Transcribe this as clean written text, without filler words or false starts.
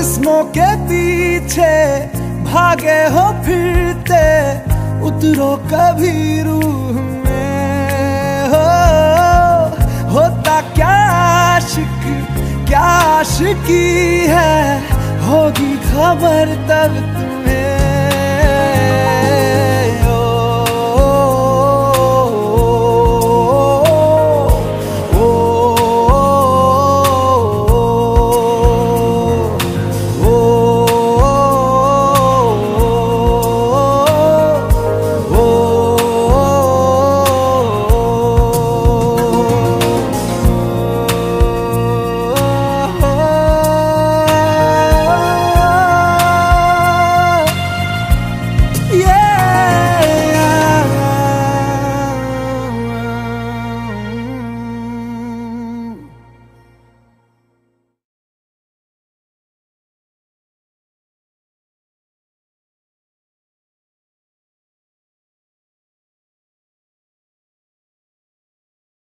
जिस्मों के पीछे भागे हो फिरते, उतरो कभी रूह में। होता क्या आशिक क्या आशिकी है, होगी खबर तब तुम्हें।